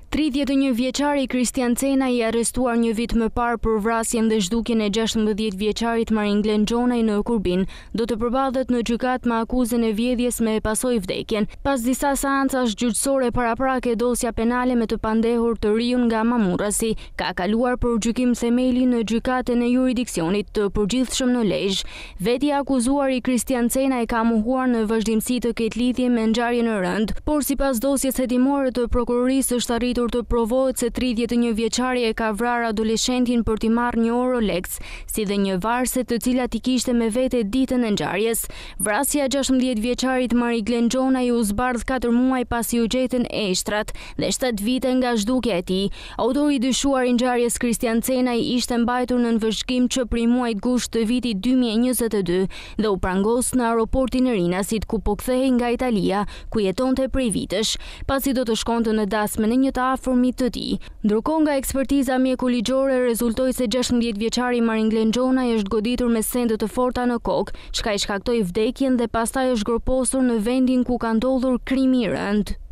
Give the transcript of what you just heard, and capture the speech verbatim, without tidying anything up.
tridhjetë e një vjeçari Kristian Cena i arrestuar një vit më parë për vrasjen dhe zhdukjen e gjashtëmbëdhjetë vjeçarit Maringlen Gjonaj në Kurbin, do të përballet në gjykat me akuzën e vjedhjes me pasojë vdekjen. Pas disa seancash gjyqësore paraprake, dosja penale me të pandehur të riun nga Mamurrasi ka kaluar për gjykim themeli në gjykatën e juridiksionit të përgjithshëm në Lezhë. Veti akuzuar i Kristian Cena e ka mohuar në vazhdimsi të ketë lidhje me ngjarjen e rëndë, por sipas dosjes hetimore të prokurorisë është arritur të provohet se tridhjetë e një vjeçari e ka vrarë adoleshentin për t'i marrë një orë Rolex, si dhe një varse të cilat i kishte me vete ditën e ngjarjes. Vrasja e gjashtëmbëdhjetë vjeçarit Maringlen Gjonaj u zbardh katër muaj pasi u gjetën eshtrat dhe shtatë vite nga zhdukja e tij. Autori i dyshuar i ngjarjes Kristian Cena i ishte mbajtur në nënvëzhgim që prej muajit gusht të vitit dy mijë e njëzet e dy dhe u prangos në aeroportin e Rinasit ku po kthehej nga Italia, ku jetonte prej vitesh, pasi do të shkonte në dasmën e një të afërmit të tij. Ndërkohë nga ekspertiza mjekoligjore rezultoi se gjashtëmbëdhjetë vjeçari Maringlen Gjonaj është goditur me sende të forta në kokë, çka i shkaktoi vdekjen dhe pastaj është groposur në vendin ku ka ndodhur krimi i rënd.